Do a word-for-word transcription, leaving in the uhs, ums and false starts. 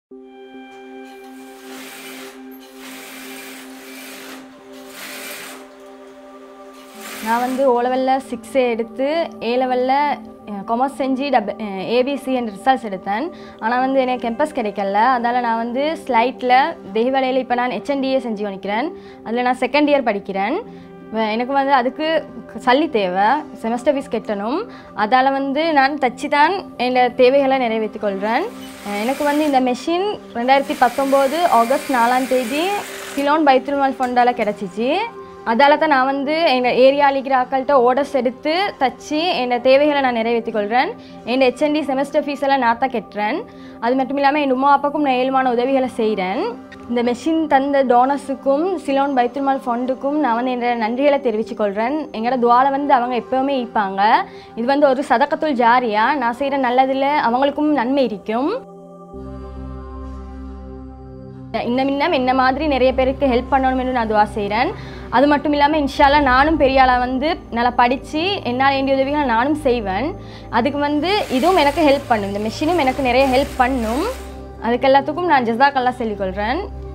நான் வந்து ஓ லெவலில் சிக்ஸே எடுத்து ஏ லெவலில் காமர்ஸ் செஞ்சு டப் ஏபிசி என்ற ரிசல்ட்ஸ் எடுத்தேன். ஆனால் வந்து எனக்கு கேம்பஸ் கிடைக்கல. அதனால் நான் வந்து ஸ்லைட்டில் தெய்வலையில் இப்போ நான் ஹெச்என்டிஏ செஞ்சு வணிக்கிறேன். அதில் நான் செகண்ட் இயர் படிக்கிறேன். எனக்கு வந்து அதுக்கு சல்லி தேவை, செமஸ்டர் ஃபீஸ் கட்டணும். அதால் வந்து நான் தச்சு தான் என்னோட தேவைகளை நிறைவேற்றிக் கொள்கிறேன். எனக்கு வந்து இந்த மெஷின் ரெண்டாயிரத்தி பத்தொம்போது ஆகஸ்ட் நாலாம் தேதி சிலோன் பைத்துல்மால் ஃபண்டால் கிடச்சிச்சு. அதால் தான் நான் வந்து எங்கள் ஏரியாவில் இருக்கிற ஆக்கள்கிட்ட ஆர்டர்ஸ் எடுத்து தச்சு என்னோட தேவைகளை நான் நிறைவேற்றிக் கொள்கிறேன். என் ஹெச்என்டி செமஸ்டர் ஃபீஸ் எல்லாம் நான் தான் கட்டுறேன். அது மட்டும் இல்லாமல் என் உமா அப்பாவுக்கும் நான் ஏழுமான உதவிகளை செய்கிறேன். இந்த மெஷின் தந்த டோனர்ஸுக்கும் சிலோன் பைத்துல்மால் ஃபண்டுக்கும் நான் வந்து என்னோட நன்றிகளை தெரிவித்துக் கொள்கிறேன். எங்களோட துவாலை வந்து அவங்க எப்போவுமே ஈப்பாங்க. இது வந்து ஒரு சதக்கத்துல் ஜாரியா. நான் செய்கிற நல்லதில் அவங்களுக்கும் நன்மை இருக்கும். இன்னும் இன்னும் என்ன மாதிரி நிறைய பேருக்கு ஹெல்ப் பண்ணணும்னு நான் துவா செய்கிறேன். அது மட்டும் இல்லாமல் இன்ஷால்லா நானும் பெரிய ஆளாக வந்து நல்லா படித்து என்னால் வேண்டிய உதவிகளை நானும் செய்வேன். அதுக்கு வந்து இதுவும் எனக்கு ஹெல்ப் பண்ணும். இந்த மெஷினும் எனக்கு நிறைய ஹெல்ப் பண்ணும். அதுக்கு எல்லாத்துக்கும் நான் ஜஸாக்கல்லா சொல்லிக்கொள்கிறேன்.